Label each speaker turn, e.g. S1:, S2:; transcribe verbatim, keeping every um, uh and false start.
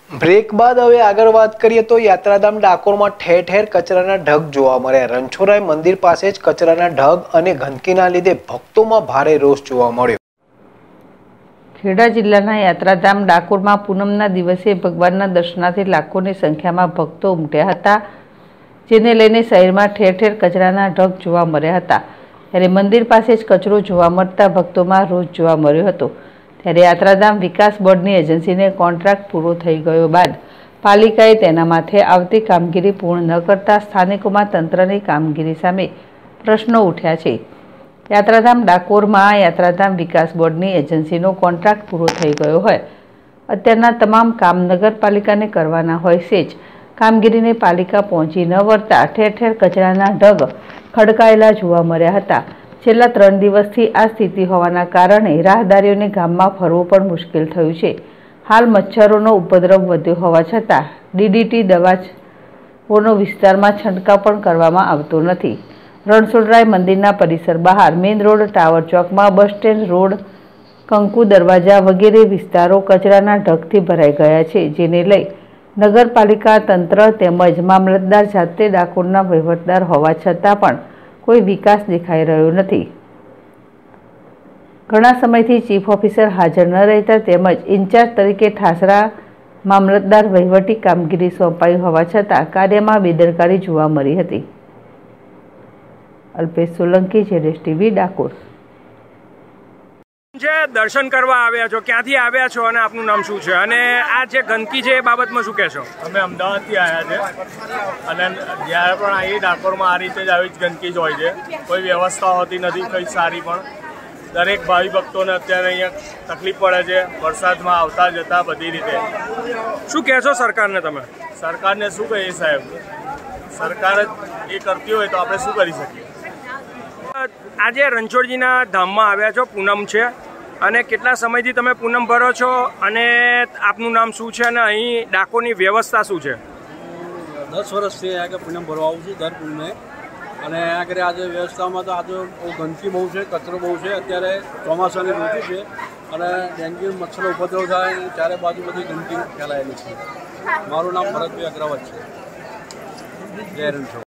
S1: Break બાદ હવે આગળ વાત કરીએ તો યાત્રાધામ ડાકોરમાં ઠેર ઠેર કચરાના ઢગ જોવા મળ્યા। રણછોડરાય મંદિર પાસે જ કચરાના ઢગ અને ગંદકીના લીધે ભક્તોમાં ભારે રોષ જોવા મળ્યો।
S2: ખેડા જિલ્લાના યાત્રાધામ ડાકોરમાં પૂનમના દિવસે ભગવાનના દર્શનાર્થે લાખોની સંખ્યામાં ભક્તો ઉમટ્યા હતા, જેને લઈને શહેરમાં ઠેર ઠેર કચરાના ઢગ જોવા મળ્યા હતા। ત્યારે મંદિર પાસે જ કચરો જોવા મળતા ભક્તોમાં રોષ જોવા મળ્યો હતો। ત્યારે યાત્રાધામ વિકાસ બોર્ડની એજન્સીને કોન્ટ્રાક્ટ પૂરો થઈ ગયો બાદ પાલિકાએ તેના માથે આવતી કામગીરી પૂર્ણ ન કરતા સ્થાનિકોમાં તંત્રની કામગીરી સામે પ્રશ્નો ઉઠ્યા છે। યાત્રાધામ ડાકોરમાં યાત્રાધામ વિકાસ બોર્ડની એજન્સીનો કોન્ટ્રાક્ટ પૂરો થઈ ગયો હોય, અત્યારના તમામ કામ નગરપાલિકાને કરવાના હોય છે જ કામગીરીને પાલિકા પહોંચી ન વળતા ઠેર ઠેર કચરાના ઢગ ખડકાયેલા જોવા મળ્યા હતા। છેલ્લા ત્રણ દિવસથી આ સ્થિતિ હોવાના કારણે રાહદારીઓને ગામમાં ફરવું પણ મુશ્કેલ થયું છે। હાલ મચ્છરોનો ઉપદ્રવ વધ્યો હોવા છતાં ડીડીટી દવાઓનો વિસ્તારમાં છંટકાવ પણ કરવામાં આવતો નથી। રણછોડરાય મંદિરના પરિસર બહાર મેઇન રોડ, ટાવર ચોકમાં, બસ સ્ટેન્ડ રોડ, કંકુ દરવાજા વગેરે વિસ્તારો કચરાના ઢગથી ભરાઈ ગયા છે, જેને લઈ નગરપાલિકા તંત્ર તેમજ મામલતદાર જાતે ડાકોરના વહીવટદાર હોવા છતાં પણ કોઈ વિકાસ દેખાઈ રહ્યો નથી। ઘણા સમયથી ચીફ ઓફિસર હાજર ન રહેતા તેમજ ઇન્ચાર્જ તરીકે ઠાસરા મામલતદાર વહીવટી કામગીરી સોંપાઈ હોવા છતાં કાર્યમાં બેદરકારી જોવા મળી હતી। અલ્પેશ સોલંકી, જેડેશ ટીવી, ડાકોર।
S3: જે દર્શન કરવા આવ્યા છો, ક્યાંથી આવ્યા છો અને આપનું નામ શું છે અને આ જે ગંદકી છે એ બાબતમાં શું કહેશો?
S4: અમે અમદાવાદથી આવ્યા છે અને જ્યારે પણ આવીએ ડાકોરમાં આ રીતે જ આવી જ ગંદકી જ હોય છે। કોઈ વ્યવસ્થા હોતી નથી કંઈ સારી, પણ દરેક ભાવિ ભક્તોને અત્યારે અહીંયા તકલીફ પડે છે વરસાદમાં આવતા જતા બધી રીતે।
S3: શું કહેશો સરકારને તમે?
S4: સરકારને શું કહીએ સાહેબ, સરકાર જ એ કરતી હોય તો આપણે શું કરી શકીએ?
S3: આજે રણછોડજીના ધામમાં આવ્યા છો, પૂનમ છે અને કેટલા સમયથી તમે પૂનમ ભરો છો અને આપનું નામ શું છે અને અહીં ડાકોરની વ્યવસ્થા શું છે?
S5: દસ વર્ષથી આ કે પૂનમ ભરવા આવું છું દર પૂનમે, અને આ કરે આજે વ્યવસ્થામાં તો આજે બહુ ગંદકી બહુ છે, કચરો બહુ છે। અત્યારે ચોમાસાની ઋતુ છે અને ડેન્ગ્યુ મચ્છરનો ઉપદ્રવ થાય, ચારે બાજુ બધી ગંદકી ફેલાયેલી છે। મારું નામ ભરતભાઈ અગ્રવાલ છે। જય રણછોડ।